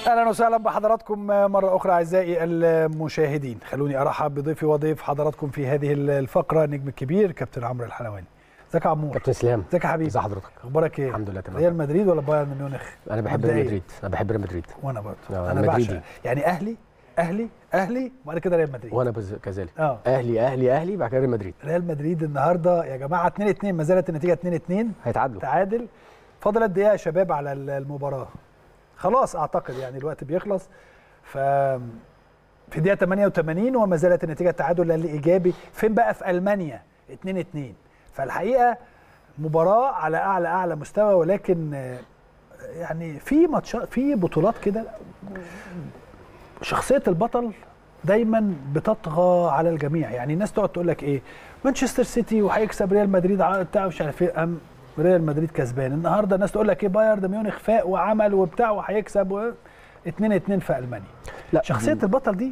اهلا وسهلا بحضراتكم مره اخرى اعزائي المشاهدين. خلوني ارحب بضيفي وضيف حضراتكم في هذه الفقره النجم الكبير كابتن عمرو الحلواني. ازيك يا عمور؟ كابتن اسلام. ازيك يا حبيبي؟ ازي حضرتك؟ اخبارك ايه؟ الحمد لله تمام. ريال مدريد ولا بايرن ميونخ؟ انا بحب ريال مدريد. انا بحب ريال مدريد. وانا برضه انا بعشق يعني اهلي وبعد كده ريال مدريد. وانا كذلك. اهلي بعد كده ريال مدريد. ريال مدريد النهارده يا جماعه 2-2، ما زالت النتيجه 2-2. هيتعادلوا. تعادل. فاضل قد ايه يا شباب على المباراه؟ خلاص اعتقد يعني الوقت بيخلص. في دقيقه 88 وما زالت النتيجه تعادل الايجابي. فين بقى؟ في المانيا 2-2. فالحقيقه مباراه على اعلى مستوى، ولكن يعني في ماتشات في بطولات كده شخصيه البطل دايما بتطغى على الجميع. يعني الناس تقعد تقول لك ايه، مانشستر سيتي وهيكسب ريال مدريد بتاع مش عارف ايه، ريال مدريد كسبان النهارده. الناس تقول لك ايه، بايرن ميونخ فاق وعمل وبتاع وهيكسب 2-2 في المانيا. لا، شخصيه البطل دي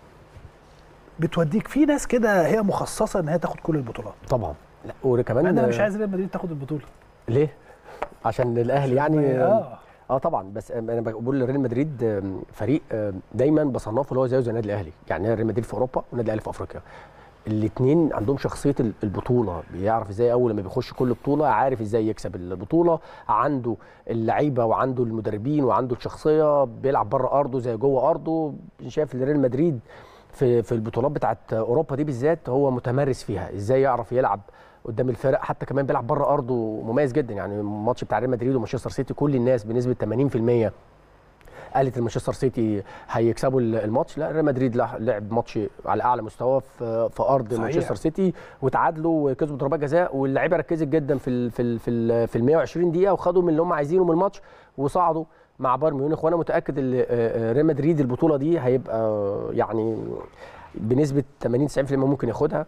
بتوديك في ناس كده هي مخصصه ان هي تاخد كل البطولات. طبعا. لا وكمان انا مش عايز ريال مدريد تاخد البطوله. ليه؟ عشان الاهلي يعني طبعا. بس انا بقول ريال مدريد فريق دايما بصنفه اللي هو زيه زي النادي الاهلي. يعني ريال مدريد في اوروبا والنادي الاهلي في افريقيا. الاثنين عندهم شخصيه البطوله، بيعرف ازاي اول لما بيخش كل بطوله عارف ازاي يكسب البطوله. عنده اللعيبه وعنده المدربين وعنده الشخصيه، بيلعب بره ارضه زي جوه ارضه. شايف ريال مدريد في البطولات بتاعت اوروبا دي بالذات هو متمرس فيها، ازاي يعرف يلعب قدام الفرق، حتى كمان بيلعب بره ارضه مميز جدا. يعني الماتش بتاع ريال مدريد ومانشستر سيتي كل الناس بنسبه 80% قالت مانشستر سيتي هيكسبوا الماتش. لا، ريال مدريد لعب ماتش على اعلى مستوى في ارض مانشستر سيتي، وتعادلوا وكسبوا ضربات جزاء، واللعيبه ركزت جدا في ال 120 دقيقه وخدوا من اللي هم عايزينه من الماتش وصعدوا مع بايرن ميونخ. وانا متاكد ان ريال مدريد البطوله دي هيبقى يعني بنسبه 80 90% ممكن ياخدها،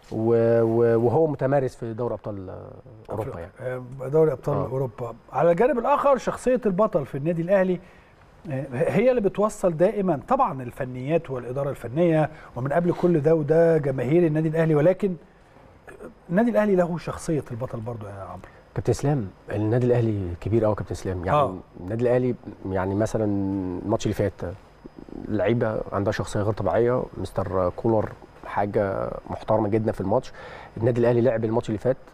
وهو متمارس في دوري ابطال اوروبا. يعني دوري ابطال اوروبا. على الجانب الاخر شخصيه البطل في النادي الاهلي هي اللي بتوصل دايما طبعا الفنيات والاداره الفنيه، ومن قبل كل ده وده جماهير النادي الاهلي، ولكن النادي الاهلي له شخصيه البطل برضو يا عمرو. كابتن اسلام، النادي الاهلي كبير قوي. كابتن اسلام يعني النادي الاهلي يعني مثلا الماتش اللي فات اللعيبه عندها شخصيه غير طبيعيه. مستر كولر حاجه محترمه جدا في الماتش. النادي الاهلي لعب الماتش اللي فات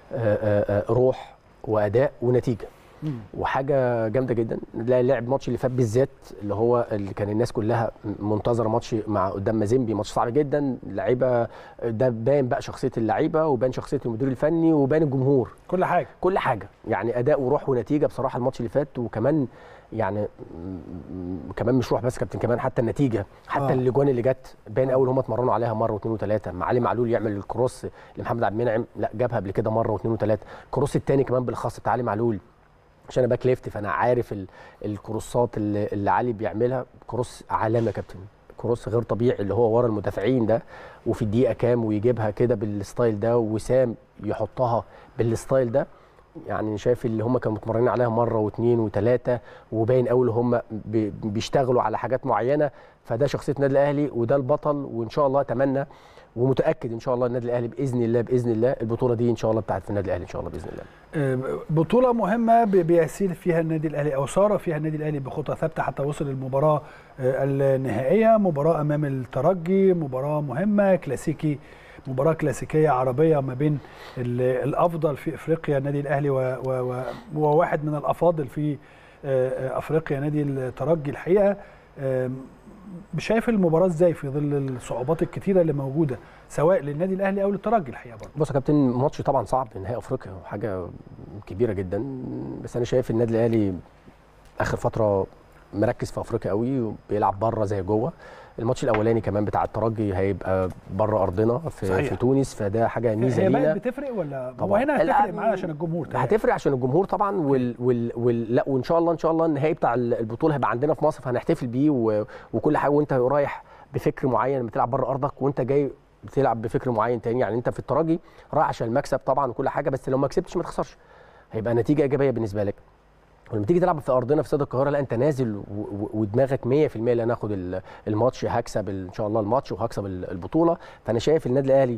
روح واداء ونتيجه، وحاجه جامده جدا. لعب الماتش اللي فات بالذات اللي كان الناس كلها منتظره ماتش مع قدام مازيمبي، ماتش صعب جدا. اللعيبه ده باين بقى شخصيه اللعيبه، وبان شخصيه المدير الفني، وبان الجمهور، كل حاجه. يعني اداء وروح ونتيجه بصراحه الماتش اللي فات. وكمان يعني كمان مش روح بس كابتن، كمان حتى النتيجه، حتى الاجوان اللي جت باين اول هم اتمرنوا عليها مره واثنين وثلاثه. علي معلول يعمل الكروس لمحمد عبد المنعم، لا جابها قبل كده مره واثنين وثلاثه. الكروس الثاني كمان بالاخص بتاع علي معلول، عشان انا باك ليفت فانا عارف الكروسات اللي علي بيعملها. كروس عالمي يا كابتن، كروس غير طبيعي اللي هو ورا المدافعين ده، وفي الدقيقه كام ويجيبها كده بالستايل ده، وسام يحطها بالستايل ده. يعني شايف اللي هم كانوا متمرنين عليها مره واثنين وثلاثه، وباين قوي هم بيشتغلوا على حاجات معينه. فده شخصيه النادي الاهلي وده البطل. وان شاء الله اتمنى ومتاكد ان شاء الله النادي الاهلي باذن الله البطوله دي ان شاء الله بتاعت في النادي الاهلي ان شاء الله باذن الله. بطوله مهمه بيسير فيها النادي الاهلي، او سار فيها النادي الاهلي بخطى ثابته حتى وصل المباراه النهائيه، مباراه امام الترجي، مباراه مهمه مباراه كلاسيكيه عربيه ما بين الافضل في افريقيا النادي الاهلي وواحد من الافاضل في افريقيا نادي الترجي. الحقيقه شايف المباراه ازاي في ظل الصعوبات الكتيره اللي موجوده سواء للنادي الاهلي او للترجي؟ الحقيقه برضه بص يا كابتن، ماتش طبعا صعب في نهائي افريقيا، حاجه كبيره جدا. بس انا شايف النادي الاهلي اخر فتره مركز في افريقيا قوي، وبيلعب بره زي جوه. الماتش الاولاني كمان بتاع الترجي هيبقى بره ارضنا في تونس، فده حاجه ميزه لينا. هي بتفرق ولا هو هنا هتفرق معانا عشان الجمهور؟ هتفرق عشان الجمهور طبعا. لا وان شاء الله النهائي بتاع البطوله هيبقى عندنا في مصر، فهنحتفل بيه وكل حاجه. وانت رايح بفكر معين بتلعب بره ارضك، وانت جاي بتلعب بفكر معين تاني. يعني انت في الترجي رايح عشان المكسب طبعا وكل حاجه، بس لو ما كسبتش ما تخسرش، هيبقى نتيجه ايجابيه بالنسبه لك. ولما تيجي تلعب في ارضنا في استاد القاهره، لا انت نازل ودماغك 100% اللي انا هاخد الماتش، هكسب ان شاء الله الماتش وهكسب البطوله. فانا شايف النادي الاهلي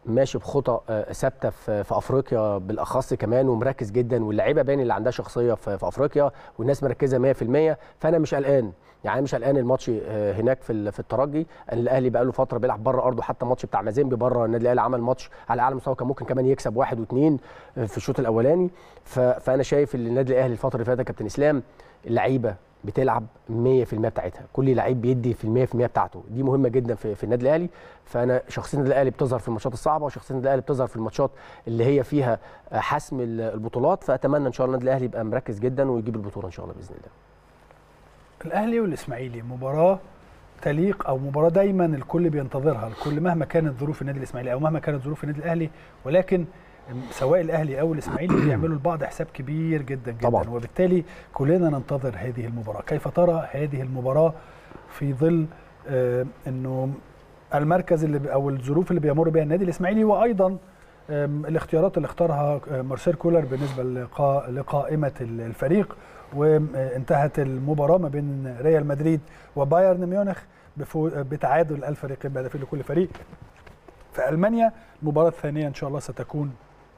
ماشي بخطى ثابته في افريقيا بالاخص كمان، ومركز جدا، واللعيبه باين اللي عندها شخصيه في افريقيا، والناس مركزه 100%. فانا مش قلقان، يعني مش قلقان الماتش هناك في الترجي. الاهلي بقى له فتره بيلعب بره ارضه، حتى الماتش بتاع مازيمبي بره النادي الاهلي عمل ماتش على اعلى مستوى، كان ممكن كمان يكسب 1 و2 في الشوط الاولاني. فانا شايف ان النادي الاهلي الفتره اللي فاتت كابتن اسلام اللعيبه بتلعب 100% بتاعتها، كل لعيب بيدي في 100% بتاعته، دي مهمه جدا في النادي الاهلي. فانا شخصيه النادي الاهلي بتظهر في الماتشات الصعبه، وشخصيه النادي الاهلي بتظهر في الماتشات اللي هي فيها حسم البطولات. فاتمنى ان شاء الله النادي الاهلي يبقى مركز جدا ويجيب البطوله ان شاء الله باذن الله. الاهلي والاسماعيلي مباراه تليق، او مباراه دايما الكل بينتظرها، الكل مهما كانت ظروف النادي الاسماعيلي او مهما كانت ظروف النادي الاهلي، ولكن سواء الاهلي او الاسماعيلي بيعملوا لبعض حساب كبير جدا جدا طبعا. وبالتالي كلنا ننتظر هذه المباراه. كيف ترى هذه المباراه في ظل انه المركز اللي او الظروف اللي بيمر بها النادي الاسماعيلي، وايضا الاختيارات اللي اختارها مارسيل كولر بالنسبه لقائمه الفريق، وانتهت المباراه ما بين ريال مدريد وبايرن ميونخ بتعادل الفريقين بهدفين لكل فريق في المانيا. المباراه الثانيه ان شاء الله ستكون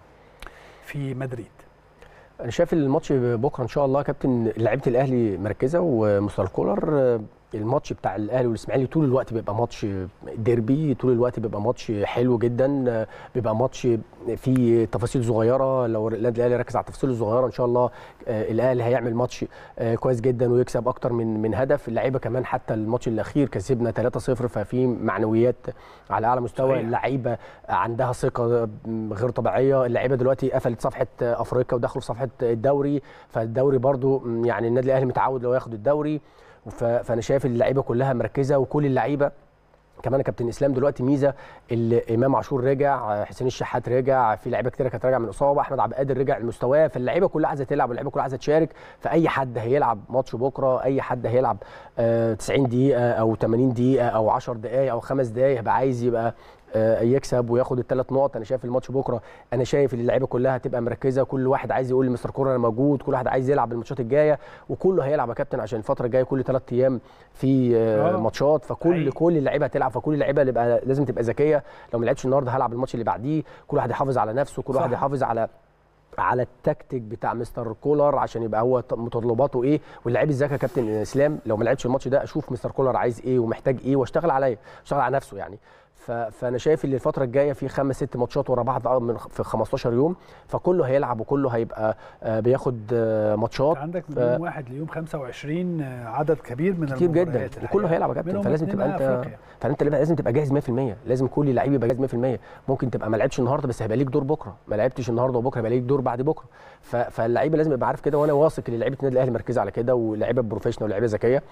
في مدريد. انا شايف الماتش بكره ان شاء الله كابتن، لعيبه الاهلي مركزه ومستر كولر. الماتش بتاع الاهلي والاسماعيلي طول الوقت بيبقى ماتش ديربي، طول الوقت بيبقى ماتش حلو جدا، بيبقى ماتش فيه تفاصيل صغيره. لو النادي الاهلي ركز على التفاصيل الصغيره ان شاء الله الاهلي هيعمل ماتش كويس جدا ويكسب اكتر من هدف. اللعيبه كمان حتى الماتش الاخير كسبنا 3-0، ففي معنويات على اعلى مستوى. اللعيبه عندها ثقه غير طبيعيه. اللعيبه دلوقتي قفلت صفحه افريقيا ودخلوا في صفحه الدوري، فالدوري برضو يعني النادي الاهلي متعود لو ياخد الدوري. فانا شايف اللعيبه كلها مركزه، وكل اللعيبه كمان كابتن اسلام دلوقتي ميزه، امام عاشور رجع، حسين الشحات رجع، في لعيبه كتير كانت راجعه من اصابه، احمد عبد القادر رجع لمستواه. فاللعيبه كلها عايزه تلعب، واللعيبه كلها عايزه تشارك. فاي حد هيلعب ماتش بكره، اي حد هيلعب 90 دقيقه او 80 دقيقه او 10 دقائق او 5 دقائق هيبقى عايز يبقى يكسب وياخد ال3 نقط. انا شايف الماتش بكره، انا شايف ان اللعيبه كلها هتبقى مركزه، كل واحد عايز يقول لمستر كولر انا موجود، كل واحد عايز يلعب الماتشات الجايه، وكله هيلعب يا كابتن عشان الفتره الجايه كل 3 ايام في ماتشات. فكل اللعيبه هتلعب، فكل اللعيبه لازم تبقى ذكيه. لو ما لعبتش النهارده هلعب الماتش اللي بعديه. كل واحد يحافظ على نفسه، كل واحد يحافظ على التكتيك بتاع مستر كولر عشان يبقى هو متطلباته ايه. واللعيب الذكي يا كابتن اسلام لو ما لعبش الماتش ده اشوف مستر كولر عايز ايه ومحتاج ايه واشتغل عليه، اشتغل على نفسه يعني. فانا شايف ان الفتره الجايه في 5-6 ماتشات ورا بعض في 15 يوم، فكله هيلعب وكله هيبقى بياخد ماتشات. عندك من يوم 1 ليوم 25 عدد كبير من كتير جدا، وكله هيلعب يا كابتن. فلازم تبقى انت لازم تبقى جاهز 100%، لازم كل لعيب يبقى جاهز 100%. ممكن تبقى ما لعبتش النهارده بس هيبقى ليك دور بكره، ما لعبتش النهارده وبكره هيبقى ليك دور بعد بكره. فاللعيبه لازم يبقى عارف كده، وانا واثق ان لعيبه النادي الاهلي مركزه على كده، ولاعيبه بروفيشنال ولاعيبه ذكيه.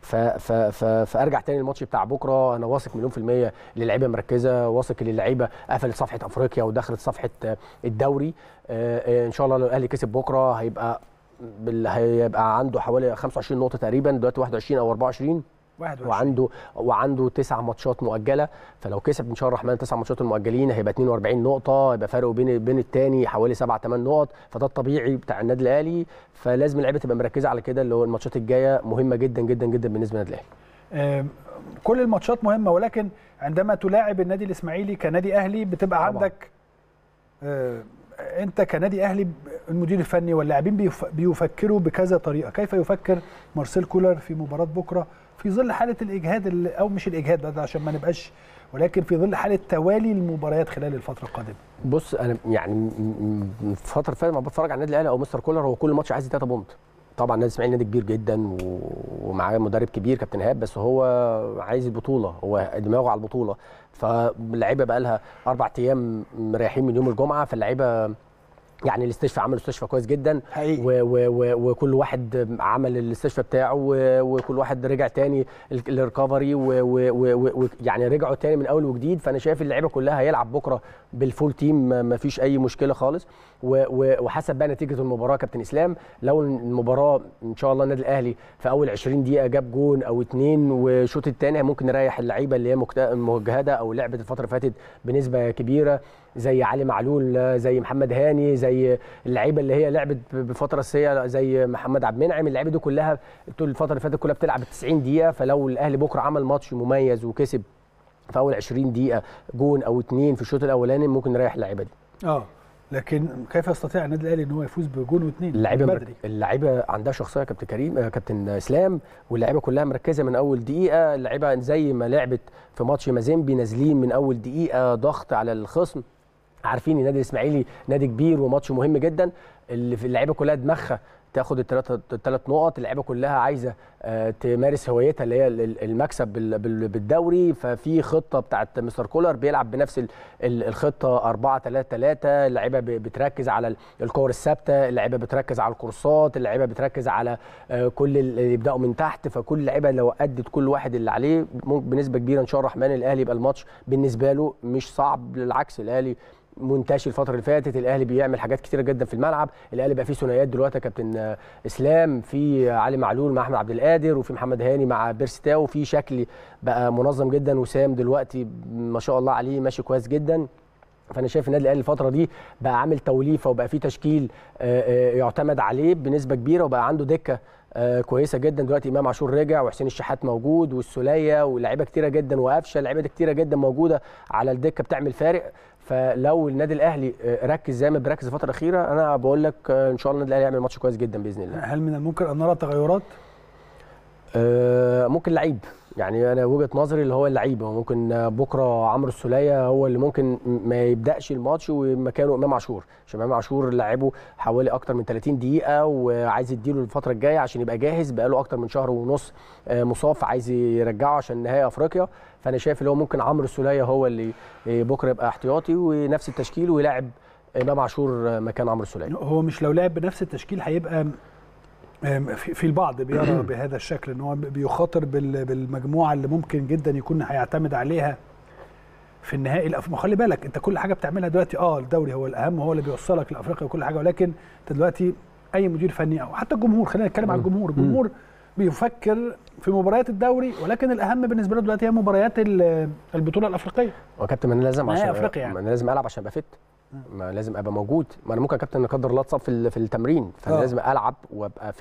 فارجع تاني الماتش بتاع بكره، انا واثق مليون في الميه ان اللعيبه مركزه، واثق ان اللعيبه قفلت صفحه افريقيا ودخلت صفحه الدوري. ان شاء الله لو الاهلي كسب بكره هيبقى عنده حوالي 25 نقطه تقريبا، دلوقتي 21 او 24 وعنده 9 ماتشات مؤجله. فلو كسب ان شاء الله الرحمن 9 ماتشات المؤجلين هيبقى 42 نقطه، يبقى فرقه بين الثاني حوالي 7-8 نقط. فده الطبيعي بتاع النادي الاهلي، فلازم اللعيبه تبقى مركزه على كده، اللي هو الماتشات الجايه مهمه جدا جدا جدا بالنسبه للنادي الاهلي. كل الماتشات مهمه، ولكن عندما تلاعب النادي الاسماعيلي كنادي اهلي بتبقى طبعا عندك انت كنادي اهلي المدير الفني واللاعبين بيفكروا بكذا طريقه. كيف يفكر مارسيل كولر في مباراه بكره في ظل حاله الاجهاد، او مش الاجهاد ده عشان ما نبقاش، ولكن في ظل حاله توالي المباريات خلال الفتره القادمه؟ بص انا يعني الفتره اللي فاتت ما بتفرج على النادي الاهلي او مستر كولر، هو كل ماتش عايز 3 بونت. طبعا النادي الاسماعيلي نادي كبير جدا ومعاه مدرب كبير كابتن ايهاب، بس هو عايز البطوله، هو دماغه على البطوله. فاللعيبه بقى لها 4 ايام مريحين من يوم الجمعه، فاللعيبه يعني الاستشفاء عملوا استشفاء كويس جدا، وكل واحد عمل الاستشفاء بتاعه، وكل واحد رجع تاني الريكفري، ويعني رجعوا تاني من اول وجديد. فانا شايف اللعيبه كلها هيلعب بكره بالفول تيم، ما فيش اي مشكله خالص. وحسب بقى نتيجه المباراه كابتن اسلام، لو المباراه ان شاء الله النادي الاهلي في اول 20 دقيقه جاب جون او 2، والشوط الثاني ممكن نريح اللعيبه اللي هي مجهده او لعبت الفتره اللي فاتت بنسبه كبيره، زي علي معلول، زي محمد هاني، زي اللعيبه اللي هي لعبت بفتره اساسيه زي محمد عبد المنعم. اللعيبه دي كلها طول الفتره اللي فاتت كلها بتلعب 90 دقيقه. فلو الاهلي بكره عمل ماتش مميز وكسب في اول 20 دقيقه جون او 2 في الشوط الاولاني ممكن نريح اللعيبه دي. لكن كيف يستطيع النادي الاهلي ان هو يفوز بجون واثنين؟ اللعيبه عندها شخصيه كابتن كريم، كابتن اسلام، واللعيبه كلها مركزه من اول دقيقه. اللعيبه زي ما لعبت في ماتش مازيمبي نازلين من اول دقيقه ضغط على الخصم، عارفين النادي الاسماعيلي نادي كبير وماتش مهم جدا. اللعيبه كلها دماغها تاخد الثلاث نقط. اللعيبه كلها عايزه تمارس هوايتها اللي هي المكسب بالدوري. ففي خطه بتاعت مستر كولر بيلعب بنفس الخطه 4-3-3. اللعيبه بتركز على الكور الثابته، اللعيبه بتركز على الكورسات، اللعيبه بتركز على كل اللي يبداوا من تحت. فكل اللعيبه لو ادت كل واحد اللي عليه ممكن بنسبه كبيره ان شاء الله الرحمن الاهلي يبقى الماتش بالنسبه له مش صعب. بالعكس الاهلي منتشر الفتره اللي فاتت، الاهلي بيعمل حاجات كتيره جدا في الملعب. الاهلي بقى فيه ثنائيات دلوقتي يا كابتن اسلام، في علي معلول مع احمد عبد القادر، وفي محمد هاني مع بيرسي تاو، وفي شكل بقى منظم جدا. وسام دلوقتي ما شاء الله عليه ماشي كويس جدا. فانا شايف النادي الاهلي الفتره دي بقى عامل توليفه وبقى فيه تشكيل يعتمد عليه بنسبه كبيره، وبقى عنده دكه كويسه جدا. دلوقتي امام عاشور رجع، وحسين الشحات موجود، والسوليه، ولاعيبه كتيره جدا، وقفشه، لعيبه كتيره جدا موجوده على الدكه بتعمل فارق. فلو النادي الاهلي ركز زي ما بيركز الفتره الاخيره، انا بقول لك ان شاء الله النادي الاهلي يعمل ماتش كويس جدا باذن الله. هل من الممكن ان نرى تغيرات؟ ممكن لعيب، يعني انا وجهه نظري اللي هو اللعيب. ممكن بكره عمرو السوليه هو اللي ممكن ما يبداش الماتش ومكانه امام عاشور، عشان امام عاشور لعبه حوالي اكتر من 30 دقيقه وعايز يديله الفتره الجايه عشان يبقى جاهز. بقاله اكتر من شهر ونص مصاب، عايز يرجعه عشان نهائي افريقيا. فانا شايف اللي هو ممكن عمرو السوليه هو اللي بكره يبقى احتياطي ونفس التشكيل، ويلاعب امام عاشور مكان عمرو السوليه. هو مش لو لعب بنفس التشكيل هيبقى في البعض بيرى بهذا الشكل ان هو بيخاطر بالمجموعه اللي ممكن جدا يكون هيعتمد عليها في النهائي. ما خلي بالك انت كل حاجه بتعملها دلوقتي، الدوري هو الاهم وهو اللي بيوصلك لافريقيا وكل حاجه، ولكن انت دلوقتي اي مدير فني او حتى الجمهور، خلينا نتكلم عن الجمهور بيفكر في مباريات الدوري، ولكن الاهم بالنسبه له دلوقتي هي مباريات البطوله الافريقيه. وكابتن انا لازم عشان افريقيا يعني. انا لازم العب عشان ابقى فت، ما لازم ابقى موجود. ما انا ممكن يا كابتن لا قدر الله اتصاب في التمرين، فانا لازم العب وابقى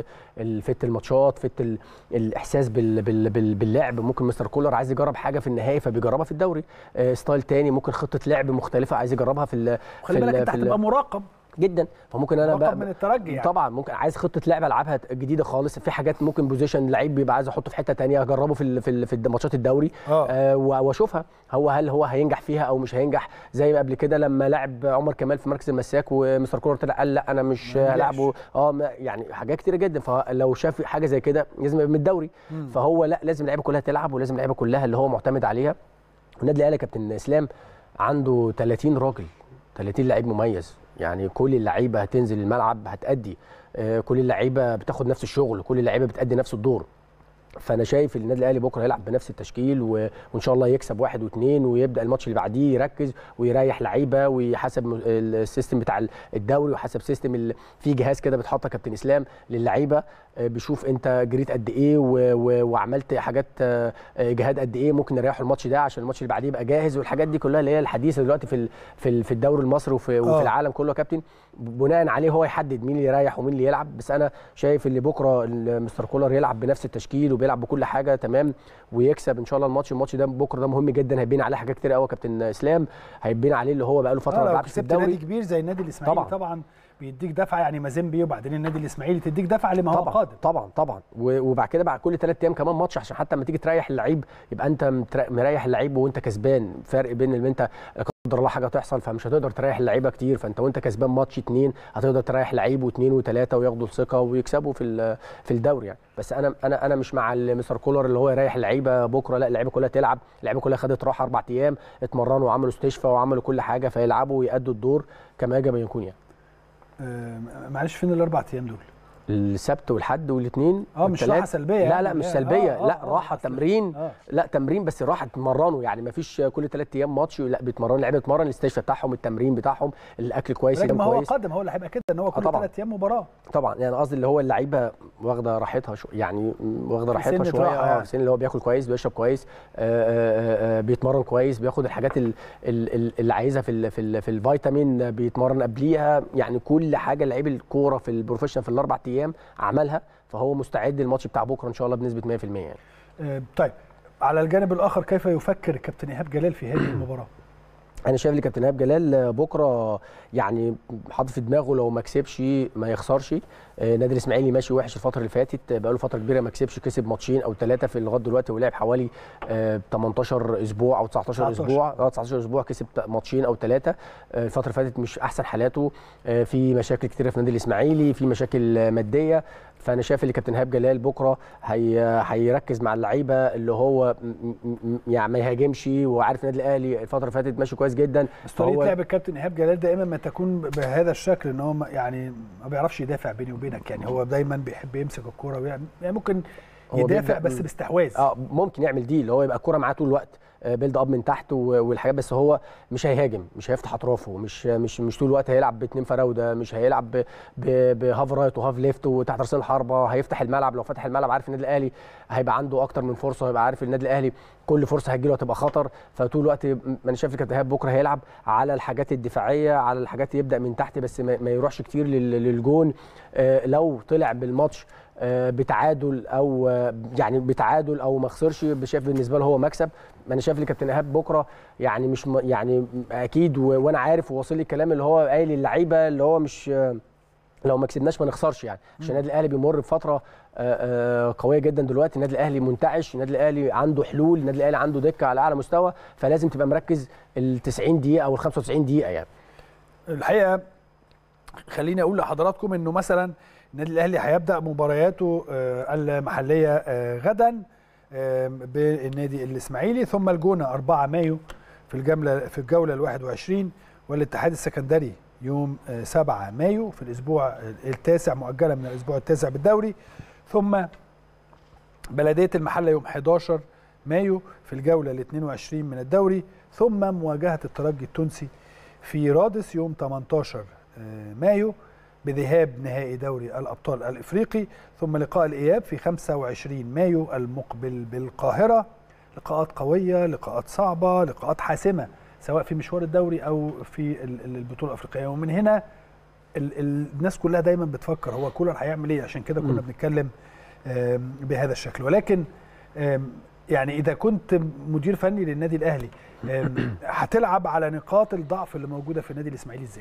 فت الماتشات، فت الاحساس باللعب. ممكن مستر كولر عايز يجرب حاجه في النهائي فبيجربها في الدوري، ستايل تاني، ممكن خطه لعب مختلفه عايز يجربها خلي بالك انت هتبقى مراقب جدا. فممكن انا بقى من الترجي يعني. طبعا ممكن عايز خطه لعبه العبها جديده خالص. في حاجات ممكن بوزيشن لعيب بيبقى عايز احطه في حته ثانيه اجربه في ماتشات الدوري واشوفها هل هو هينجح فيها او مش هينجح. زي ما قبل كده لما لعب عمر كمال في مركز المساك ومستر كولر طلع قال لا انا مش هلعبه. يعني حاجات كتيره جدا. فلو شاف حاجه زي كده لازم يبقى من الدوري. فهو لا، لازم اللعيبه كلها تلعب، ولازم اللعيبه كلها اللي هو معتمد عليها. والنادي الاهلي كابتن اسلام عنده 30 راجل، 30 لعيب مميز. يعني كل اللعيبه هتنزل الملعب هتأدي، كل اللعيبه بتاخد نفس الشغل، كل اللعيبه بتأدي نفس الدور. فانا شايف النادي الاهلي بكره هيلعب بنفس التشكيل وان شاء الله يكسب 1 و2 ويبدا الماتش اللي بعديه يركز ويريح لعيبه ويحسب السيستم بتاع الدوري وحسب سيستم في جهاز كده بتحط كابتن اسلام للعيبه بيشوف انت جريت قد ايه وعملت حاجات اجهاد قد ايه، ممكن نريحوا الماتش ده عشان الماتش اللي بعديه يبقى جاهز. والحاجات دي كلها اللي هي الحديثه دلوقتي في الدوري المصري وفي العالم كله يا كابتن. بناء عليه هو يحدد مين اللي يريح ومين اللي يلعب. بس انا شايف اللي بكره مستر كولر يلعب بنفس التشكيل وبيلعب بكل حاجه تمام ويكسب ان شاء الله الماتش ده بكره. ده مهم جدا، هيبين عليه حاجات كتير قوي يا كابتن اسلام، هيبين عليه اللي هو بقى له فتره ما بيلعبش في الدوري. نادي كبير زي النادي الاسماعيلي طبعا بيديك دفعه، يعني مازيمبي وبعدين النادي الاسماعيلي تديك دفعه لما هو قادم. طبعا وبعد كده بعد كل 3 ايام كمان ماتش، عشان حتى لما تيجي تريح اللعيب يبقى انت مريح اللعيب وانت كسبان. فرق بين ان انت قدر الله حاجه تحصل فمش هتقدر تريح اللعيبه كتير، فانت وانت كسبان ماتش 2 هتقدر تريح لعيب و2 و3 وياخدوا الثقه ويكسبوا في الدوري يعني. بس انا مش مع مستر كولر اللي هو يريح اللعيبه بكره. لا، اللعيبه كلها تلعب، اللعيبه كلها خدت راحه 4 ايام، اتمرنوا وعملوا استشفاء وعملوا كل حاجه، فيلعبوا ويأدوا الدور كما يجب ان يكون يعني. معلش فين ال4 ايام دول؟ السبت والحد والاثنين. مش راحه سلبيه لا مش سلبيه. لا راحه تمرين. لا تمرين بس راحه تمرنوا يعني. ما فيش كل 3 ايام ماتش، لا بيتمرنوا اللعيبه بتتمرن الاستشفاء بتاعهم، التمرين بتاعهم، الاكل كويس، ما هو قادم هو اللي هيبقى كده ان هو كل 3 ايام مباراه. طبعا يعني قصدي اللي هو اللعيبه واخده راحتها يعني واخده راحتها شويه. السن اللي هو بياكل كويس، بيشرب كويس، بيتمرن كويس، بياخد الحاجات اللي عايزها في الفيتامين، بيتمرن قبليها. يعني كل حاجه لعيب الكوره في البروفيشنال في ال4 ايام عملها، فهو مستعد للماتش بتاع بكره ان شاء الله بنسبه 100% يعني. طيب على الجانب الاخر كيف يفكر الكابتن ايهاب جلال في هذه المباراه؟ انا شايف ان كابتن ايهاب جلال بكره يعني حاطط في دماغه لو ما كسبش ما يخسرش. نادي الاسماعيلي ماشي وحش الفتره اللي فاتت، بقى له فتره كبيره ما كسبش، كسب ماتشين او 3 في لغايه دلوقتي، ولعب حوالي 18 اسبوع او 19 اسبوع 19 اسبوع كسب ماتشين او 3. الفتره اللي فاتت مش احسن حالاته، في مشاكل كتيره في نادي الاسماعيلي، في مشاكل ماديه. فانا شايف ان كابتن ايهاب جلال بكره هيركز مع اللعيبه اللي هو يعني ما يهاجمش، وعارف النادي الاهلي الفتره اللي فاتت ماشي كويس جدا. بس طريقه لعب الكابتن ايهاب جلال دائما ما تكون بهذا الشكل، ان هو يعني ما بيعرفش يدافع بيني وبينك، يعني هو دايما بيحب يمسك الكوره، يعني ممكن يدافع بس باستحواذ. ممكن يعمل دي اللي هو يبقى الكوره معاه طول الوقت، بيلد اب من تحت والحاجات، بس هو مش هيهاجم، مش هيفتح اطرافه، مش طول الوقت هيلعب باثنين فراوده، مش هيلعب بهاف رايت وهاف ليفت وتحت راسين الحربه. هيفتح الملعب، لو فتح الملعب عارف النادي الاهلي هيبقى عنده اكتر من فرصه، وهيبقى عارف النادي الاهلي كل فرصه هتجيله هتبقى خطر. فطول الوقت انا شايف كابتن ايهاب بكره هيلعب على الحاجات الدفاعيه، على الحاجات يبدا من تحت بس ما يروحش كتير للجون. لو طلع بالماتش بتعادل او يعني بتعادل او ما خسرش، شايف بالنسبه له هو مكسب. انا شايف ان كابتن ايهاب بكره يعني مش يعني اكيد وانا عارف وواصل لي الكلام اللي هو قايل للعيبه اللي هو مش لو ما كسبناش ما نخسرش، يعني عشان النادي الاهلي بيمر بفتره قويه جدا دلوقتي. النادي الاهلي منتعش، النادي الاهلي عنده حلول، النادي الاهلي عنده دكه على اعلى مستوى، فلازم تبقى مركز ال 90 دقيقه او ال 95 دقيقه. يعني الحقيقه خليني اقول لحضراتكم انه مثلا النادي الاهلي هيبدا مبارياته المحليه غدا بالنادي الاسماعيلي، ثم الجونه 4 مايو في الجوله ال 21، والاتحاد السكندري يوم 7 مايو في الاسبوع التاسع، مؤجله من الاسبوع التاسع بالدوري، ثم بلديه المحله يوم 11 مايو في الجوله ال 22 من الدوري، ثم مواجهه الترجي التونسي في رادس يوم 18 مايو بذهاب نهائي دوري الأبطال الإفريقي، ثم لقاء الإياب في 25 مايو المقبل بالقاهرة. لقاءات قوية، لقاءات صعبة، لقاءات حاسمة سواء في مشوار الدوري أو في البطولة الأفريقية. ومن هنا الناس كلها دايما بتفكر هو كولر هيعمل إيه، عشان كده كنا بنتكلم بهذا الشكل. ولكن يعني إذا كنت مدير فني للنادي الأهلي هتلعب على نقاط الضعف اللي موجودة في النادي الإسماعيلي إزاي؟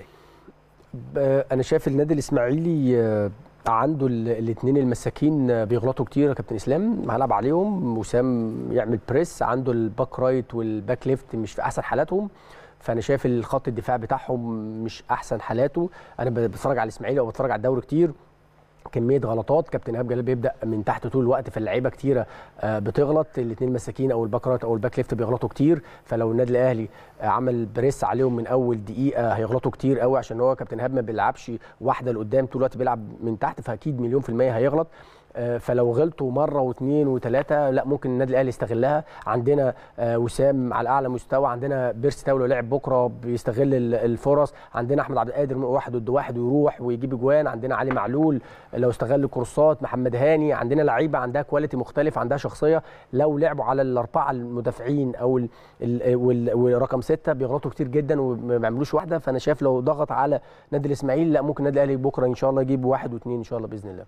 انا شايف النادي الاسماعيلي عنده الاثنين المساكين بيغلطوا كتير يا كابتن اسلام، هلعب عليهم. وسام يعمل بريس، عنده الباك رايت والباك ليفت مش في احسن حالاتهم، فانا شايف الخط الدفاع بتاعهم مش احسن حالاته. انا بتفرج على الاسماعيلي او بتفرج على الدوري كتير، كميه غلطات. كابتن ايهاب جلال بيبدا من تحت طول الوقت، فاللعيبه كتيره بتغلط، الاثنين مساكين او الباك رايت او الباك ليفت بيغلطوا كتير. فلو النادي الاهلي عمل بريس عليهم من اول دقيقه هيغلطوا كتير قوي، عشان هو كابتن ايهاب ما بيلعبش واحده لقدام، طول الوقت بيلعب من تحت، فاكيد مليون في الميه هيغلط. فلو غلطوا مره واثنين وثلاثه لا ممكن النادي الاهلي يستغلها. عندنا وسام على اعلى مستوى، عندنا بيرسي تاو لو لعب بكره بيستغل الفرص، عندنا احمد عبد القادر واحد ضد واحد ويروح ويجيب اجوان، عندنا علي معلول لو استغل الكورسات، محمد هاني، عندنا لعيبه عندها كواليتي مختلف، عندها شخصيه. لو لعبوا على الاربعه المدافعين او والرقم 6 بيغلطوا كتير جدا وما بيعملوش واحده. فانا شايف لو ضغط على نادي الاسماعيلي لا ممكن النادي الاهلي بكره ان شاء الله يجيب واحد واثنين ان شاء الله باذن الله.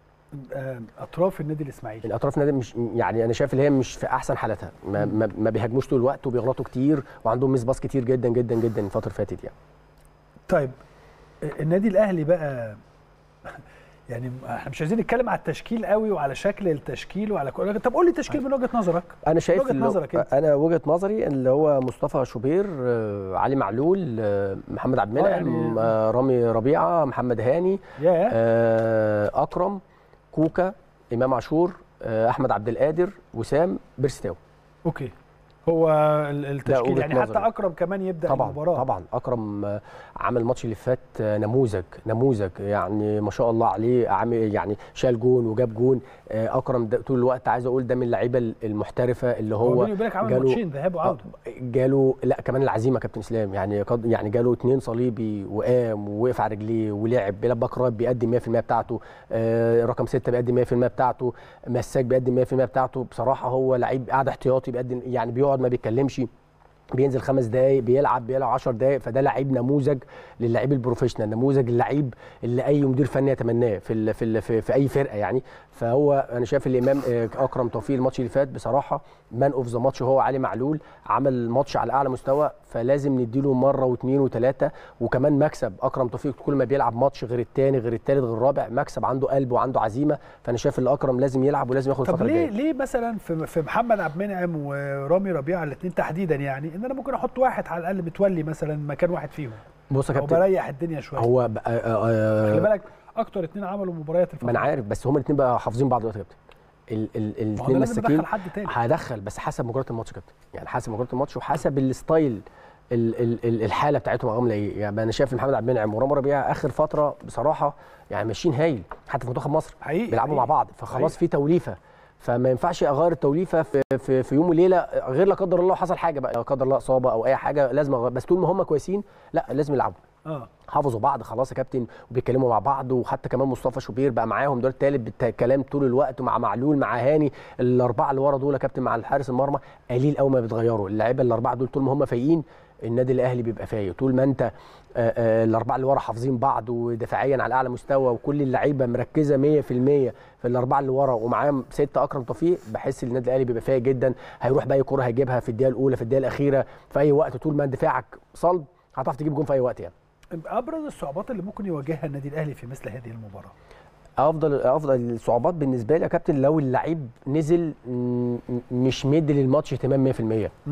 اطراف النادي الاسماعيلي، الاطراف النادي مش يعني انا شايف اللي هي مش في احسن حالاتها، ما بيهاجموش طول الوقت وبيغلطوا كتير وعندهم ميس باص كتير جدا جدا جدا الفتره اللي فاتت يعني. طيب النادي الاهلي بقى يعني احنا مش عايزين نتكلم على التشكيل قوي وعلى شكل التشكيل وعلى كل، طب قول لي تشكيل من وجهه نظرك. انا شايف وجهه نظرك انت. انا وجهه نظري اللي هو مصطفى شوبير، علي معلول، محمد عبد المنعم، رامي ربيعه، محمد هاني، اكرم، كوكا، امام عاشور، احمد عبد القادر، وسام، بيرسي تاو. اوكي، هو التشكيل يعني حتى اكرم كمان يبدا طبعا المباراه. طبعا اكرم عمل الماتش اللي فات نموذج يعني ما شاء الله عليه، عامل يعني شال جون وجاب جون. اكرم طول الوقت عايز اقول ده من اللعيبه المحترفه اللي هو بيني وبينك عمل ماتشين ذهاب وعوده، جاله لا كمان العزيمه كابتن اسلام، يعني جاله 2 صليبي وقام ووقف على رجليه ولعب، بيلعب باك رايت بيقدم 100% بتاعته، رقم 6 بيقدم 100% بتاعته، مساك بيقدم 100% بتاعته. بصراحه هو لعيب قاعد احتياطي بيقدم، يعني بيقعد ما بيتكلمش، بينزل 5 دقائق بيلعب 10 دقائق، فده لعيب نموذج للاعيب البروفيشنال، نموذج للعيب اللي اي مدير فني يتمناه في اي فرقه يعني. فهو انا شايف الامام اكرم توفيق الماتش اللي فات بصراحه مان اوف ذا ماتش هو علي معلول، عمل ماتش على اعلى مستوى، فلازم نديله مره واثنين وثلاثه. وكمان مكسب اكرم توفيق كل ما بيلعب ماتش غير الثاني غير الثالث غير الرابع مكسب، عنده قلب وعنده عزيمه. فانا شايف ان اكرم لازم يلعب ولازم ياخد الفتره الجايه. طب ليه مثلا في محمد عبد المنعم ورامي ربيعه الاثنين تحديدا، يعني ان انا ممكن احط واحد على الاقل متولي مثلا مكان واحد فيهم، بص يا كابتن بريح الدنيا شويه. هو خلي بالك اكتر اثنين عملوا مباريات الفتره، ما انا عارف، بس هم الاثنين بقى حافظين بعض دلوقتي يا كابتن. الاثنين مساكين. هدخل بس حسب مجرد الماتش يا كابتن، يعني حسب مجرد الماتش وحسب الستايل الحاله بتاعتهم عامله ايه. يعني انا شايف محمد عبد المنعم ورامي ربيعه اخر فتره بصراحه يعني ماشيين هايل، حتى في منتخب مصر بيلعبوا مع بعض، فخلاص في توليفه، فما ينفعش اغير التوليفه في يوم وليله، غير لا قدر الله حصل حاجه بقى، لا قدر الله اصابه او اي حاجه لازم أغير. بس طول ما هم كويسين لا لازم يلعبوا. حافظوا بعض خلاص يا كابتن وبيتكلموا مع بعض، وحتى كمان مصطفى شوبير بقى معاهم دول الثالث بالكلام طول الوقت، ومع معلول مع هاني، الاربعه اللي ورا دول يا كابتن مع الحارس المرمى قليل قوي ما بيتغيروا اللعيبه الاربعه دول، طول ما هم فايقين النادي الاهلي بيبقى فايق. طول ما انت الاربعه اللي ورا حافظين بعض ودفاعيا على اعلى مستوى وكل اللعيبه مركزه 100% في الاربعه اللي ورا ومعاهم 6 اكرم توفيق، بحس ان النادي الاهلي بيبقى فايق جدا. هيروح باي كوره هيجيبها في الدقيقه الاولى في الدقيقه الاخيره في اي وقت، طول ما دفاعك صلب هتعرف تجيب جون في اي وقت يعني. ابرز الصعوبات اللي ممكن يواجهها النادي الاهلي في مثل هذه المباراه؟ افضل الصعوبات بالنسبه لي يا كابتن لو اللعيب نزل مش مدي للماتش اهتمام 100%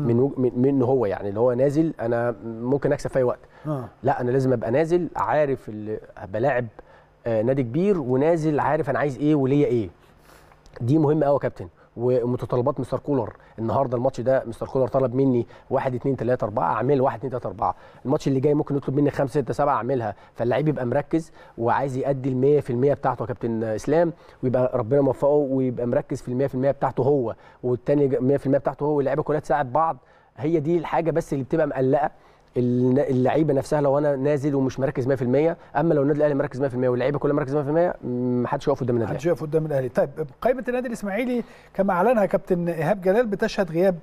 من هو، يعني اللي هو نازل انا ممكن اكسب في اي وقت. لا انا لازم ابقى نازل عارف ابقى لاعب نادي كبير، ونازل عارف انا عايز ايه وليا ايه. دي مهمه قوي يا كابتن. ومتطلبات مستر كولر النهارده، الماتش ده مستر كولر طلب مني 1 2 3 4 اعمل 1 2 3 4. الماتش اللي جاي ممكن يطلب مني 5 6 7 اعملها، فاللعيب يبقى مركز وعايز يأدي ال 100% بتاعته يا كابتن اسلام، ويبقى ربنا موفقه ويبقى مركز في ال 100% بتاعته هو، والتاني 100% بتاعته هو، واللعيبه كلها تساعد بعض. هي دي الحاجه بس اللي بتبقى مقلقه اللعيبه نفسها لو انا نازل ومش مركز 100%. اما لو النادي الاهلي مركز 100% واللعيبه كلها مركز 100% ما حدش يقف قدام النادي الاهلي. محدش يقف قدام الاهلي. طيب قائمه النادي الاسماعيلي كما اعلنها كابتن ايهاب جلال بتشهد غياب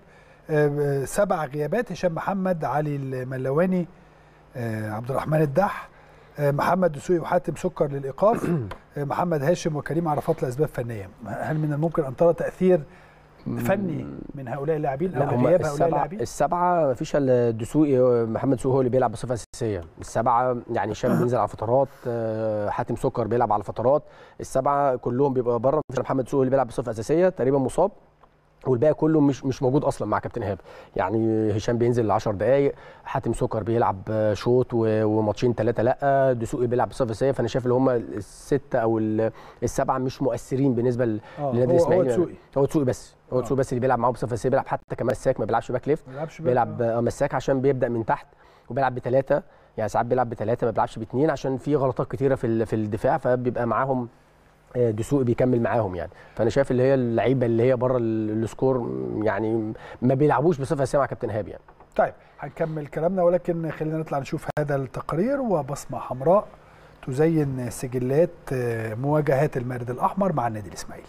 7 غيابات: هشام محمد، علي الملواني، عبد الرحمن الدح، محمد دسوقي وحاتم سكر للايقاف، محمد هاشم وكريم عرفات لاسباب فنيه. هل من الممكن ان ترى تاثير فني من هؤلاء اللاعبين او غياب هؤلاء اللاعبين؟ السبعه ما فيش الا الدسوقي محمد دسوقي هو اللي بيلعب بصفه اساسيه. السبعه يعني هشام بينزل على فترات، حاتم سكر بيلعب على فترات، السبعه كلهم بيبقى بره. مفيش محمد دسوقي اللي بيلعب بصفه اساسيه تقريبا مصاب، والباقي كله مش موجود اصلا مع كابتن ايهاب. يعني هشام بينزل 10 دقائق، حاتم سكر بيلعب شوط وماتشين 3 لا، دسوقي بيلعب بصفه اساسيه. فانا شايف ان هم السته او السبعه مش مؤثرين بالنسبه للنادي الاسماعيلي. هو دسوقي بس، هو دسوقي بس اللي بيلعب معاه بصفه اساسيه، بيلعب حتى كمان مساك، ما بيلعبش باك ليفت، بيلعب مساك عشان بيبدا من تحت وبيلعب ب3، يعني ساعات بيلعب ب3 ما بيلعبش ب2 عشان في غلطات كتيره في الدفاع، فبيبقى معاهم دسوقي بيكمل معاهم يعني. فانا شايف اللي هي اللعيبه اللي هي بره السكور يعني ما بيلعبوش بصفه اساسيه مع كابتن ايهاب يعني. طيب هنكمل كلامنا، ولكن خلينا نطلع نشوف هذا التقرير وبصمه حمراء تزين سجلات مواجهات المارد الاحمر مع النادي الاسماعيلي.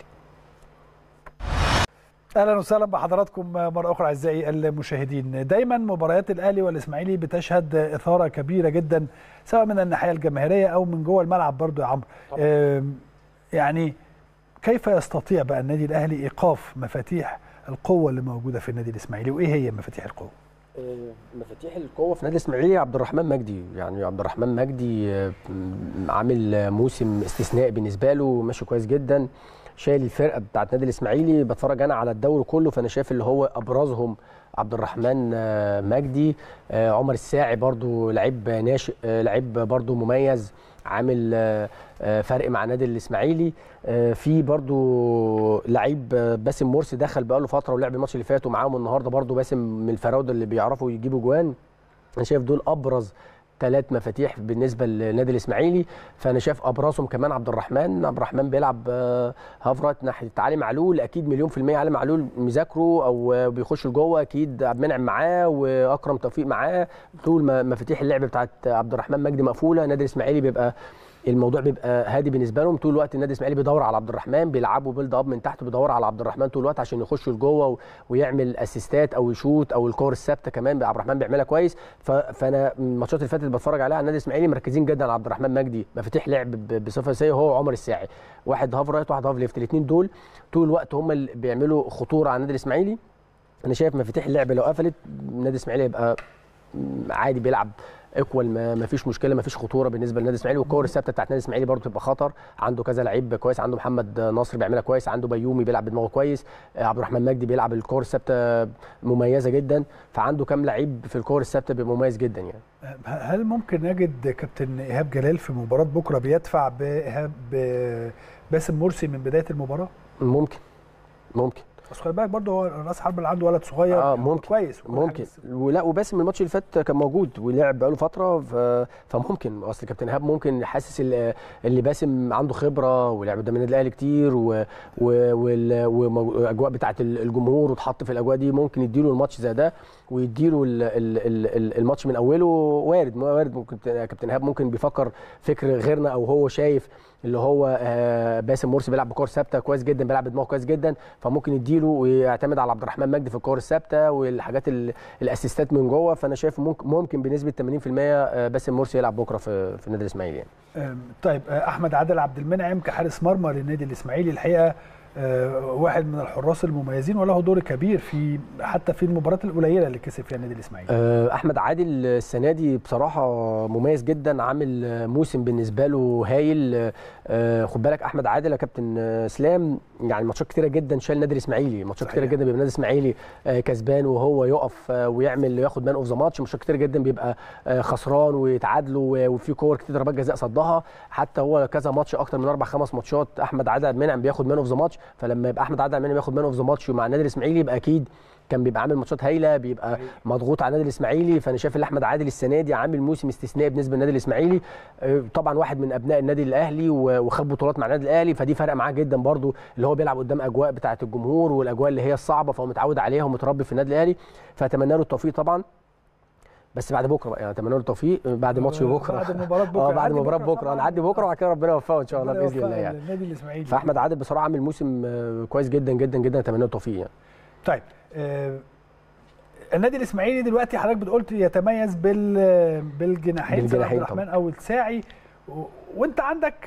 اهلا وسهلا بحضراتكم مره اخرى اعزائي المشاهدين. دايما مباريات الاهلي والاسماعيلي بتشهد اثاره كبيره جدا سواء من الناحيه الجماهيريه او من جوه الملعب برضو يا عمرو. يعني كيف يستطيع بقى النادي الاهلي ايقاف مفاتيح القوه اللي موجوده في النادي الاسماعيلي، وايه هي مفاتيح القوه؟ مفاتيح القوه في النادي الاسماعيلي عبد الرحمن مجدي. يعني عبد الرحمن مجدي عامل موسم استثنائي بالنسبه له، ماشي كويس جدا، شايل الفرقه بتاعت النادي الاسماعيلي. بتفرج انا على الدوري كله، فانا شايف اللي هو ابرزهم عبد الرحمن مجدي. عمر الساعي برضو لعيب ناشئ، لعيب برضو مميز، عامل فرق مع النادي الاسماعيلي. في برضو لعيب باسم مرسي دخل بقاله فتره ولعب الماتش اللي فات، ومعاهم النهارده برضو باسم من الفراوده اللي بيعرفوا يجيبوا جوان. انا شايف دول ابرز 3 مفاتيح بالنسبه للنادي الاسماعيلي. فانا شايف ابرزهم كمان عبد الرحمن بيلعب هاف رايت ناحيه علي معلول، اكيد مليون في الميه علي معلول مذاكره او بيخش لجوه، اكيد عبد المنعم معاه واكرم توفيق معاه. طول ما مفاتيح اللعب بتاعت عبد الرحمن مجدي مقفوله، النادي الاسماعيلي بيبقى الموضوع بيبقى هادي بالنسبه لهم طول الوقت. النادي الاسماعيلي بيدور على عبد الرحمن، بيلعبوا بيلد اب من تحت، بيدور على عبد الرحمن طول الوقت عشان يخشوا لجوه ويعمل اسيستات او يشوت او الكور الثابته كمان عبد الرحمن بيعملها كويس. فانا الماتشات اللي فاتت بتفرج عليها على النادي الاسماعيلي مركزين جدا على عبد الرحمن مجدي، مفاتيح لعب بصفه اساسيه هو عمر الساعي، واحد هاف رايت واحد هاف ليفت، الاثنين دول طول الوقت هم اللي بيعملوا خطوره على النادي الاسماعيلي. انا شايف مفاتيح اللعب لو قفلت النادي الاسماعيلي يبقى عادي بيلعب ايكوال، ما فيش مشكله، ما فيش خطوره بالنسبه للنادي الاسماعيلي. والكور الثابته بتاعت النادي الاسماعيلي برضه بتبقى خطر، عنده كذا لعيب كويس، عنده محمد ناصر بيعملها كويس، عنده بيومي بيلعب بدماغه كويس، عبد الرحمن مجدي بيلعب الكور الثابته مميزه جدا، فعنده كام لعيب في الكور الثابته بيبقى مميز جدا يعني. هل ممكن نجد كابتن ايهاب جلال في مباراه بكره بيدفع باسم مرسي من بدايه المباراه؟ ممكن بس خلي بالك برضه هو راس حرب اللي عنده ولد صغير ممكن كويس ممكن ولا وباسم الماتش اللي فات كان موجود ولعب بقاله فتره فممكن اصل كابتن ايهاب ممكن حاسس اللي باسم عنده خبره ولعب قدام النادي الاهلي كتير والاجواء بتاعه الجمهور واتحط في الاجواء دي، ممكن يديله الماتش زي ده ويديله الماتش من اوله. وارد ممكن كابتن ايهاب ممكن بيفكر فكر غيرنا او هو شايف اللي هو باسم مرسي بيلعب بكور ثابته كويس جدا، بيلعب بدماغه كويس جدا، فممكن يديله ويعتمد على عبد الرحمن مجدي في الكور الثابته والحاجات الاسيستات من جوه. فانا شايف ممكن بنسبه 80% باسم مرسي يلعب بكره في النادي الاسماعيلي يعني. طيب احمد عادل عبد المنعم كحارس مرمى للنادي الاسماعيلي الحقيقه واحد من الحراس المميزين وله دور كبير حتى في المباريات القليله اللي كسب فيها النادي الاسماعيلي. احمد عادل السنه دي بصراحه مميز جدا، عامل موسم بالنسبه له هايل. خد بالك احمد عادل يا كابتن اسلام يعني ماتشات كتيره جدا شال النادي الاسماعيلي، ماتشات كتيره جدا بيبقى النادي الاسماعيلي كسبان وهو يقف وياخد مان اوف ذا ماتش، ماتشات كتيره جدا بيبقى خسران ويتعادلوا وفي كور كتير ضربات جزاء صدها، حتى هو كذا ماتش اكتر من 4-5 ماتشات احمد عادل عبد المنعم بياخد مان اوف ذا ماتش. فلما يبقى احمد عادل عبد المنعم ياخد مان اوف ذا ماتش مع النادي الاسماعيلي يبقى اكيد كان بيبقى عامل ماتشات هايله، بيبقى مضغوط على النادي الاسماعيلي. فانا شايف ان احمد عادل السنه دي عامل موسم استثنائي بالنسبه للنادي الاسماعيلي، طبعا واحد من ابناء النادي الاهلي وخد بطولات مع النادي الاهلي، فدي فرق معاه جدا برده اللي هو بيلعب قدام اجواء بتاعه الجمهور والاجواء اللي هي الصعبه، فهو متعود عليها ومتربي في النادي الاهلي، فاتمنى له التوفيق طبعا. بس بعد بكره بقى يعني اتمنى له التوفيق بعد ماتش بكره، بعد مباراه بكره بعد مباراه بكره نعدي بكره وبعد كده ربنا يوفقه ان شاء الله باذن الله يعني. النادي الاسماعيلي فاحمد عادل بصراحه عامل موسم كويس جدا جدا جدا، اتمنى له التوفيق يعني. طيب النادي الاسماعيلي دلوقتي حضرتك قلت يتميز بالجناحين سواء عبد الرحمن او الساعي، وانت عندك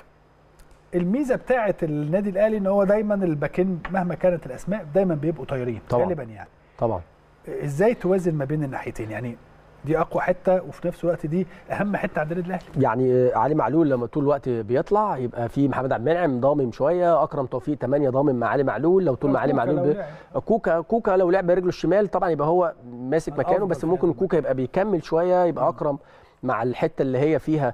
الميزه بتاعه النادي الاهلي ان هو دايما الباكين مهما كانت الاسماء دايما بيبقوا طايرين غالبا يعني. طبعا ازاي توازن ما بين الناحيتين يعني؟ دي اقوى حته وفي نفس الوقت دي اهم حته عند النادي الاهلي. يعني علي معلول لما طول الوقت بيطلع يبقى في محمد عبد المنعم ضامن شويه، اكرم توفيق 8 ضامن مع علي معلول، لو طول مع علي معلول كوكا لو لعب برجله الشمال طبعا يبقى هو ماسك مكانه، بس ممكن كوكا يبقى بيكمل شويه، يبقى اكرم مع الحته اللي هي فيها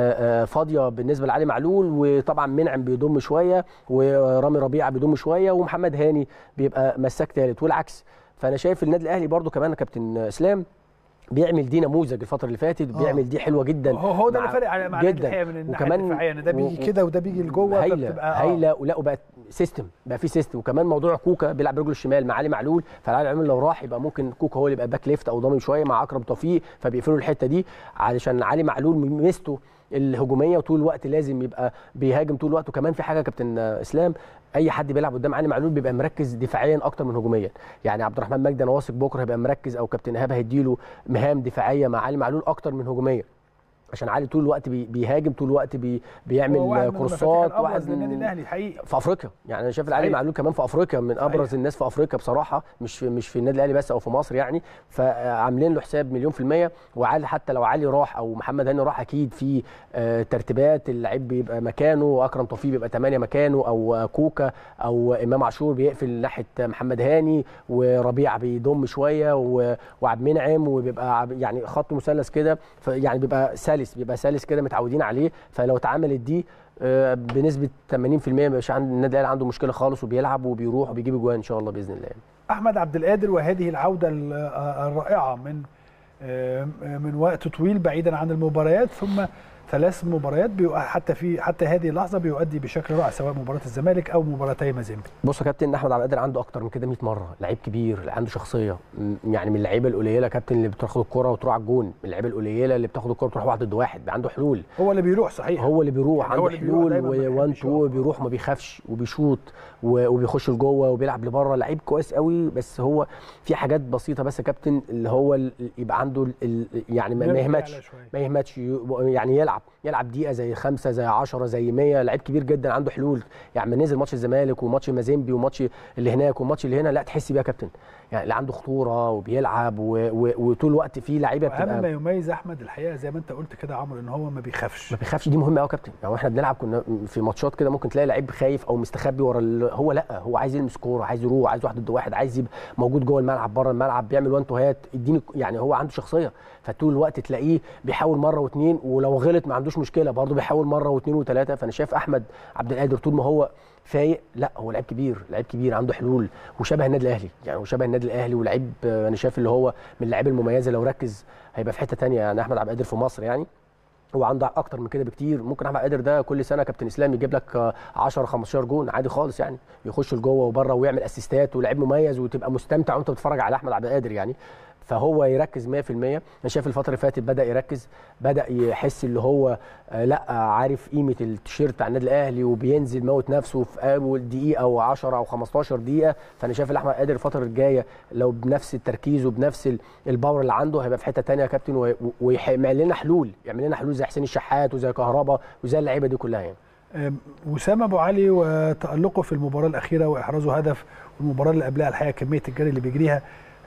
فاضيه بالنسبه لعلي معلول، وطبعا منعم بيضم شويه ورامي ربيعه بيضم شويه ومحمد هاني بيبقى مساك ثالث والعكس. فانا شايف النادي الاهلي برده كمان كابتن اسلام بيعمل دي نموذج الفتره اللي فاتت، بيعمل دي حلوه جدا، هو ده اللي فارق مع الحقيقه من الناحيه الدفاعيه ان ده بيجي كده وده بيجي لجوه، فبتبقى هايله ولا وبقت سيستم، بقى في سيستم. وكمان موضوع كوكا بيلعب برجله الشمال مع علي معلول، فعلي معلول لو راح يبقى ممكن كوكا هو اللي يبقى باك ليفت او ضامن شويه مع اكرم توفيق، فبيقفلوا الحته دي علشان علي معلول ميزته الهجوميه وطول الوقت لازم يبقى بيهاجم طول الوقت. وكمان في حاجه كابتن اسلام، اي حد بيلعب قدام علي معلول بيبقى مركز دفاعيا اكتر من هجوميا، يعني عبد الرحمن مجدي انا واثق بكره هيبقى مركز او كابتن ايهاب هيديله مهام دفاعيه مع علي معلول اكتر من هجوميه، عشان علي طول الوقت بيهاجم، طول الوقت بيعمل كورسات، واحد من النادي الاهلي حقيقي في افريقيا. يعني انا شايف علي معلول كمان في افريقيا من ابرز الناس في افريقيا بصراحه، مش في النادي الاهلي بس او في مصر يعني، فعاملين له حساب مليون في الميه. وعلي حتى لو علي راح او محمد هاني راح اكيد في ترتيبات اللعيب بيبقى مكانه، واكرم توفيق بيبقى 8 مكانه، او كوكا او امام عاشور بيقفل ناحيه محمد هاني، وربيع بيضم شويه وعبد المنعم، وبيبقى يعني خط مثلث كده، يعني بيبقى سلس كده متعودين عليه. فلو اتعملت دي بنسبه 80% مش عند النادي الاهلي عنده مشكله خالص، وبيلعب وبيروح وبيجيب اجوان ان شاء الله باذن الله. احمد عبد القادر وهذه العوده الرائعه من وقت طويل بعيدا عن المباريات، ثم 3 مباريات حتى هذه اللحظه بيؤدي بشكل رائع، سواء مباراه الزمالك او مباراتي مازيمبي. بص يا كابتن، احمد عبد القادر عنده اكتر من كده 100 مره، لعيب كبير عنده شخصيه، يعني من اللعيبه القليله يا كابتن اللي بتاخد الكره وتروح على الجون، من اللعيبه القليله اللي بتاخد الكره وتروح 1 ضد 1، عنده حلول. هو اللي بيروح صحيح، هو اللي بيروح يعني عنده حلول و1 2 بيروح ما بيخافش وبيشوط وبيخش لجوه وبيلعب لبره، لعيب كويس قوي. بس هو في حاجات بسيطه بس يا كابتن اللي هو يبقى عنده يعني ما يهمتش يعني يلعب دقيقه زي 5 زي 10 زي 100، لعيب كبير جدا عنده حلول. يعني نزل ماتش الزمالك وماتش مازيمبي وماتش اللي هناك وماتش اللي هنا، لا تحس بيها يا كابتن، يعني اللي عنده خطوره وبيلعب وطول الوقت في لعيبه بتبقى. اهم ما يميز احمد الحقيقه زي ما انت قلت كده يا عمرو، ان هو ما بيخافش. دي مهمه قوي يا كابتن. يعني احنا بنلعب كنا في ماتشات كده ممكن تلاقي لعيب خايف او مستخبي ورا هو لا، هو عايز يلمس كوره، عايز يروح، عايز 1 ضد 1، عايز يبقى موجود جوه الملعب بره الملعب، بيعمل 1 تو هات اديني، يعني هو عنده شخصيه. فطول الوقت تلاقيه بيحاول مره واثنين، ولو غلط ما عندوش مشكله برضه بيحاول مره واثنين وثلاثه. فانا شايف احمد عبد القادر طول ما هو فايق، لا هو لعيب كبير عنده حلول وشبه النادي الاهلي، يعني هو شبه النادي الاهلي ولعيب انا شايف اللي هو من اللعيبه المميزه، لو ركز هيبقى في حته ثانيه. يعني احمد عبد القادر في مصر يعني هو عنده اكتر من كده بكتير. ممكن احمد قادر ده كل سنه كابتن اسلام يجيب لك 10 15 جون عادي خالص، يعني يخش لجوه وبره ويعمل اسيستات، ولعيب مميز وتبقى مستمتع وانت بتتفرج على احمد عبد القادر يعني. فهو يركز 100%. انا شايف الفتره اللي فاتت بدا يركز، بدا يحس اللي هو لا عارف قيمه التيشيرت بتاع النادي الاهلي، وبينزل موت نفسه في اول دقيقه او 10 او 15 دقيقه. فانا شايف احمد قادر الفتره الجايه لو بنفس التركيز وبنفس الباور اللي عنده هيبقى في حته ثانيه يا كابتن، ويعمل لنا حلول، زي حسين الشحات وزي كهربا وزي اللعيبه دي كلها يعني. وسام ابو علي وتالقه في المباراه الاخيره واحرازه هدف، والمباراه اللي قبلها الحقيقه كميه الجري اللي بيجريها،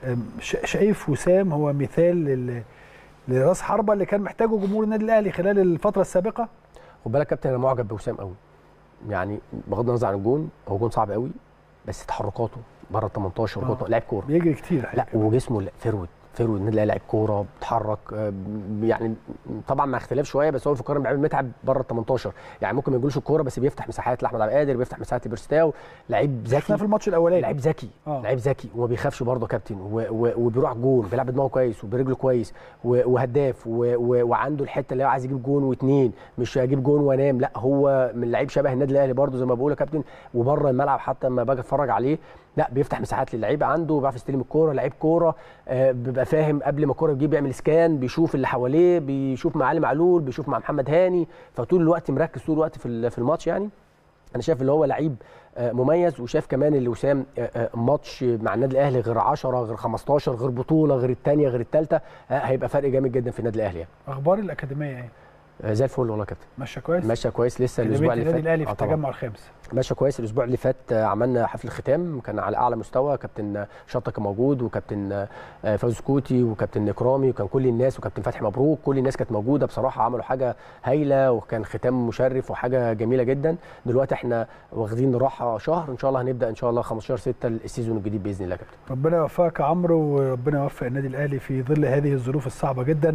شايف وسام هو مثال لراس حربه اللي كان محتاجه جمهور النادي الاهلي خلال الفتره السابقه؟ خد بالك كابتن، انا معجب بوسام قوي، يعني بغض النظر عن الجون، هو جون صعب قوي بس تحركاته بره ال 18 لاعب كوره بيجري كتير، لا وجسمه فرود النادي الاهلي لاعب كوره بيتحرك، يعني طبعا مع اختلاف شويه، بس هو في القرن بعمل متعب بره ال 18، يعني ممكن ما يجيلوش الكوره بس بيفتح مساحات لاحمد عبد القادر، بيفتح مساحات لبيرستاو، لعيب ذكي في الماتش الاولاني، لعيب ذكي وما بيخافش برضه كابتن، وبيروح جون، بيلعب بدماغه كويس وبرجله كويس وهداف، وعنده الحته اللي هو عايز يجيب جون واثنين، مش هجيب جون وانام، لا هو من لعيب شبه النادي الاهلي برضه زي ما بقول يا كابتن. وبره الملعب حتى لما باجي اتفرج عليه لا بيفتح مساحات للعيبه عنده، بيعرف يستلم الكوره، لعيب كوره بيبقى فاهم قبل ما الكوره تجيب يعمل سكان، بيشوف اللي حواليه، بيشوف مع علي معلول، بيشوف مع محمد هاني، فطول الوقت مركز طول الوقت في الماتش. يعني انا شايف اللي هو لعيب مميز، وشايف كمان اللي وسام ماتش مع النادي الاهلي غير 10 غير 15 غير بطوله غير الثانيه غير الثالثه، هيبقى فرق جامد جدا في النادي الاهلي يعني. اخبار الاكاديميه ايه؟ زي الفل والله يا كابتن، ماشيه كويس لسه الاسبوع اللي فات النادي الاهلي في التجمع الخامس ماشيه كويس. الاسبوع اللي فات عملنا حفل ختام كان على اعلى مستوى، كابتن شطه كان موجود، وكابتن فوز كوتي، وكابتن اكرامي، وكان كل الناس، وكابتن فتحي مبروك، كل الناس كانت موجوده بصراحه، عملوا حاجه هايله، وكان ختام مشرف وحاجه جميله جدا. دلوقتي احنا واخدين راحه شهر، ان شاء الله هنبدا ان شاء الله 15/6 السيزون الجديد باذن الله يا كابتن. ربنا يوفقك يا عمرو، وربنا يوفق النادي الاهلي في ظل هذه الظروف الصعبه جدا.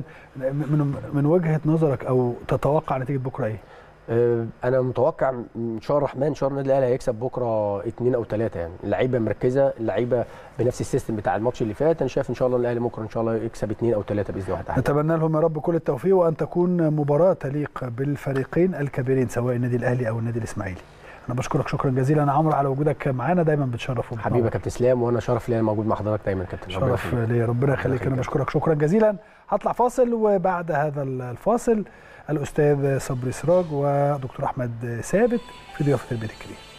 من وجهه نظرك او تتوقع نتيجه بكره ايه؟ انا متوقع ان شاء الله الرحمن، ان شاء الله النادي الاهلي هيكسب بكره 2 أو 3، يعني اللعيبه مركزه، اللعيبه بنفس السيستم بتاع الماتش اللي فات. انا شايف ان شاء الله الاهلي بكره ان شاء الله يكسب 2 أو 3 باذن الله. نتمنى لهم يا رب كل التوفيق، وان تكون مباراه تليق بالفريقين الكبيرين سواء النادي الاهلي او النادي الاسماعيلي. انا بشكرك شكرا جزيلا يا عمرو على وجودك معانا، دايما بتشرف حبيبي يا كابتن اسلام، وانا شرف لي انا موجود مع حضرتك دايما كابتن. شرف لي، ربنا يخليك. انا بشكرك شكرا جزيلا. هطلع فاصل، وبعد هذا الفاصل الاستاذ صبري سراج ودكتور احمد ثابت في ضيافه البيت الكبير.